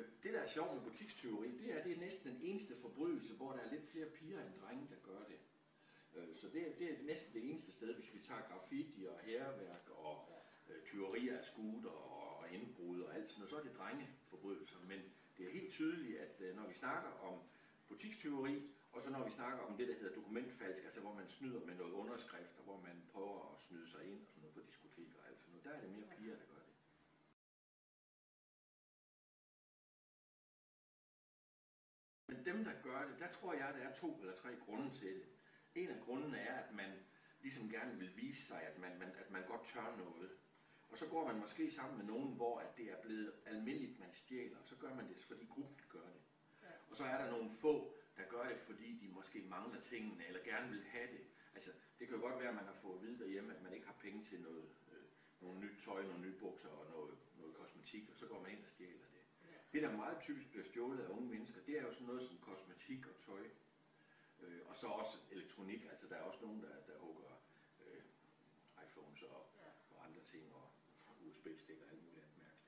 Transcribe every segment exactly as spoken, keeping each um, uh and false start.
øh, det der er sjovt med butikstyveri, det er, det er næsten den eneste forbrydelse, hvor der er lidt flere piger end drenge, der gør det. Øh, så det, det er næsten det eneste sted, hvis vi tager graffiti og hærværk og øh, tyverier af scooter og, og indbrud og alt sådan noget, så er det drengeforbrydelser. Men det er helt tydeligt, at øh, når vi snakker om butikstyveri, og så når vi snakker om det, der hedder dokumentfalsk, altså hvor man snyder med noget underskrift, og hvor man prøver at snyde sig ind og sådan noget på diskoteker og alt sådan noget, der er det mere piger, der gør det. Men dem, der gør det, der tror jeg, at der er to eller tre grunde til det. En af grundene er, at man ligesom gerne vil vise sig, at man, man, at man godt tør noget. Og så går man måske sammen med nogen, hvor at det er blevet almindeligt, man stjæler, og så gør man det, fordi gruppen gør det. Og så er der nogle få, der gør det, fordi de måske mangler tingene, eller gerne vil have det. Altså, det kan jo godt være, at man har fået at vide derhjemme, at man ikke har penge til noget, øh, noget nyt tøj, nogle nye bukser og noget, noget kosmetik, og så går man ind og stjæler det. Det, der meget typisk bliver stjålet af unge mennesker, det er jo sådan noget som kosmetik og tøj. Øh, og så også elektronik, altså der er også nogen, der, der hugger øh, iPhones og, og andre ting, og U S B-stik og alt muligt andet mærkeligt.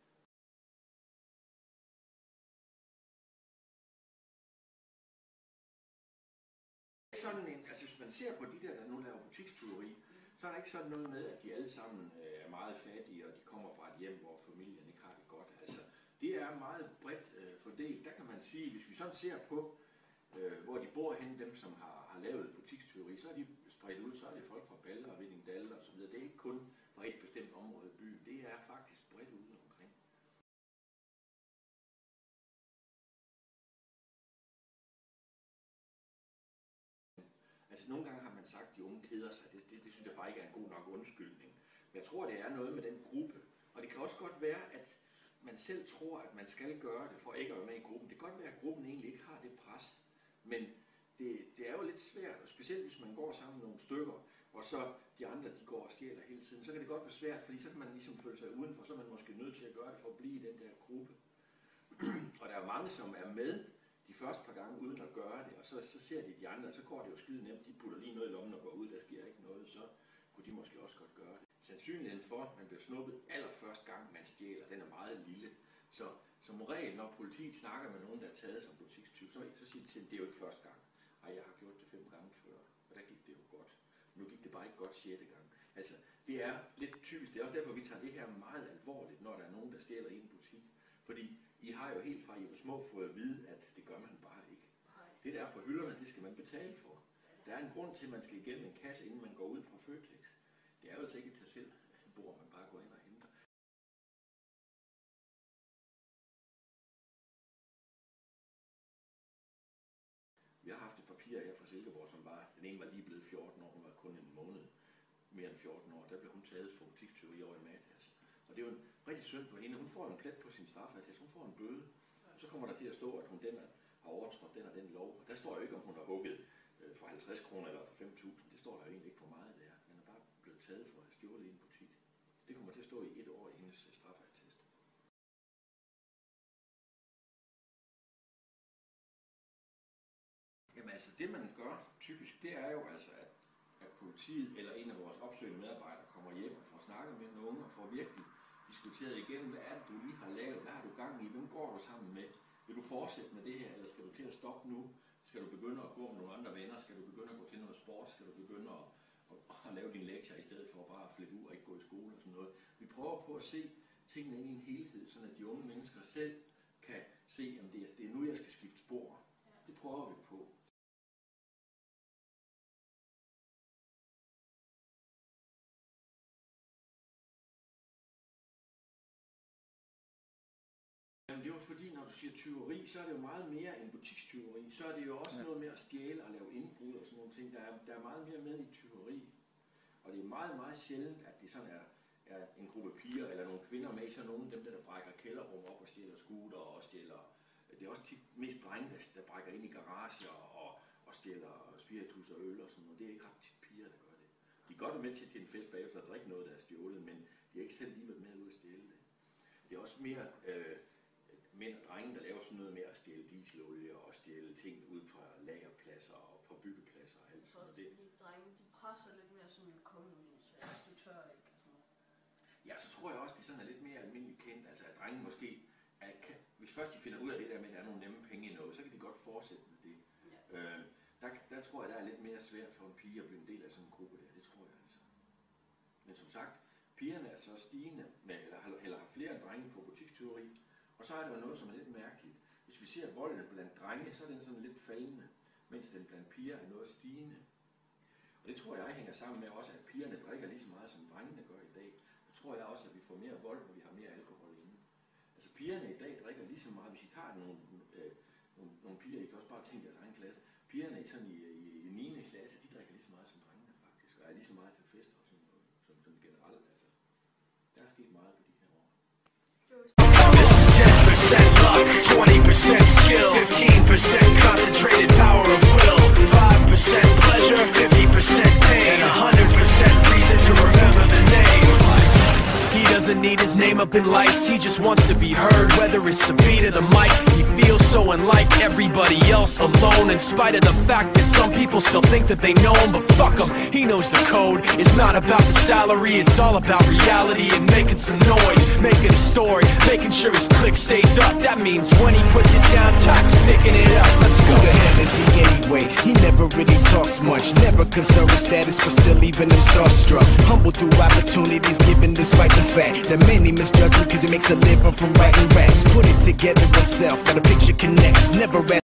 Sådan en, altså hvis man ser på de der, der nu laver butikstyveri, så er der ikke sådan noget med, at de alle sammen er meget fattige, og de kommer fra et hjem, hvor familien ikke har det godt. Altså, det er meget bredt øh, fordelt. Der kan man sige, hvis vi sådan ser på, øh, hvor de bor henne, dem som har, har lavet butikstyveri, så er de spredt ud, så er det folk fra Balle og Vindingdal og så videre. Det er ikke kun fra et bestemt område i byen, det er faktisk bredt ude omkring. Altså nogle gange har man sagt, at de unge keder sig. Det, det, det synes jeg bare ikke er en god nok undskyldning. Men jeg tror, det er noget med den gruppe. Og det kan også godt være, at man selv tror, at man skal gøre det for ikke at være med i gruppen. Det kan godt være, at gruppen egentlig ikke har det pres. Men det, det er jo lidt svært, og specielt hvis man går sammen med nogle stykker, og så de andre de går og stjæler hele tiden, så kan det godt være svært, fordi så kan man ligesom føle sig udenfor, så er man måske nødt til at gøre det for at blive i den der gruppe. Og der er mange, som er med de første par gange uden at gøre det, og så, så ser de de andre, og så går det jo skide nemt, de putter lige noget i lommen og går ud, der sker ikke noget, så kunne de måske også godt gøre det. Sandsynligheden for, at man bliver snuppet allerførste gang, man stjæler, den er meget lille. Så som regel, når politiet snakker med nogen, der er taget som butikstyv, så, så siger de til dem, det er jo ikke første gang. Ej, jeg har gjort det fem gange før, og der gik det jo godt. Nu gik det bare ikke godt sjette gang. Altså, det er lidt typisk. Det er også derfor, vi tager det her meget alvorligt, når der er nogen, der stjæler i en butik. Fordi I har jo helt fra I var små fået at vide, at det gør man bare ikke. Det der er på hylderne, det skal man betale for. Der er en grund til, at man skal igennem en kasse, inden man går ud fra Føtex. Det er jo altså ikke et tag selv bord, man bare går ind og henter. Vi har haft et papir her fra Silkeborg, som var, den ene var lige blevet fjorten år, hun var kun en måned mere end fjorten år. Der blev hun taget for butikstyveri over i Matas. Og det er jo en rigtig synd for hende. Hun får en plet på sin straffeattest, hun får en bøde. Og så kommer der til at stå, at hun den er, har overtrådt den og den lov. Og der står jo ikke, om hun har hugget øh, for halvtreds kroner eller for fem tusind. Det står der jo egentlig ikke for meget der. Den er bare blevet taget for at have stjålet i en butik. Det kommer til at stå i et år i hendes straffeattest. Jamen altså, det man gør typisk, det er jo altså, at, at politiet eller en af vores opsøgende medarbejdere kommer hjem og får snakket med den unge og får virkelig diskuteret igennem, hvad er det, du lige har lavet, hvad har du gang i, hvem går du sammen med, vil du fortsætte med det her, eller skal du til at stoppe nu, skal du begynde at gå med nogle andre venner, skal du begynde at gå til noget sport, skal du begynde at, at, at lave dine lektier i stedet for bare at flytte ud og ikke gå i skole og sådan noget. Vi prøver på at se tingene ind i en helhed, så at de unge mennesker selv kan se, at det er, det er nu, jeg skal skifte spor. Det prøver vi på. Jamen det er jo fordi, når du siger tyveri, så er det jo meget mere end butikstyveri. Så er det jo også ja. noget med at stjæle og lave indbrud og sådan nogle ting. Der er, der er meget mere med i tyveri. Og det er meget, meget sjældent, at det sådan er, er en gruppe piger eller nogle kvinder med, så nogle af dem, der, der brækker kælderrum op og stjæler scooter og stjæler. Det er også tit mest drenge, der, der brækker ind i garager og, og stjæler spiritus og øl og sådan noget. Det er ikke ret tit piger, der gør det. De går med til, til en fest bagefter at drikke noget, der er stjålet, men de har ikke selv lige været med ud at stjæle det. Det er også mere øh, mænd og drenge, der laver sådan noget med at stjæle dieselolie og stjæle ting ud fra lagerpladser og på byggepladser og alt sådan noget. De drenge, de presser lidt mere sådan en kongevis, hvis du tør ikke. Ja, så tror jeg også, det sådan er lidt mere almindeligt kendt, altså at drenge måske, at kan, hvis først de finder ud af det der med, at der er nogle nemme penge i noget, så kan de godt fortsætte med det. Ja. Øh, der, der tror jeg, der er lidt mere svært for en pige at blive en del af sådan en gruppe der. Det tror jeg altså. Men som sagt, pigerne er så stigende, med, eller, eller har flere drenge på butikstyveri. Og så er der noget, som er lidt mærkeligt. Hvis vi ser volden blandt drenge, så er den sådan lidt faldende, mens den blandt piger er noget stigende. Og det tror jeg hænger sammen med også, at pigerne drikker lige så meget, som drengene gør i dag. Det tror jeg også, at vi får mere vold, når vi har mere alkohol inde. Altså pigerne i dag drikker lige så meget. Hvis I tager nogle, øh, nogle, nogle piger, I kan også bare tænke jer egen klasse. Pigerne i, sådan i, i, i niende klasse, de drikker lige så meget som drengene faktisk. Og er lige så meget til fester og sådan noget, som, som generelt. Altså, der er sket meget på de her år. ten percent luck, twenty percent skill, fifteen percent concentrated power of will, five percent pleasure, fifty percent pain, and one hundred percent reason to remember the name. He doesn't need his name up in lights, he just wants to be heard, whether it's the beat or the mic. He feels so unlike everybody else, alone, in spite of the fact that some people still think that they know him, but fuck him, he knows the code. It's not about the salary, it's all about reality and making some noise, making a story, making sure his click stays up. That means when he puts it down, Todd's picking it up. Let's go. Who the hell is he anyway? He never really talks much, never concerned with status, but still even him starstruck. Humble through opportunities given despite the fact that many misjudge him cause he makes a living from writing raps. Put it together himself, got a picture connects, never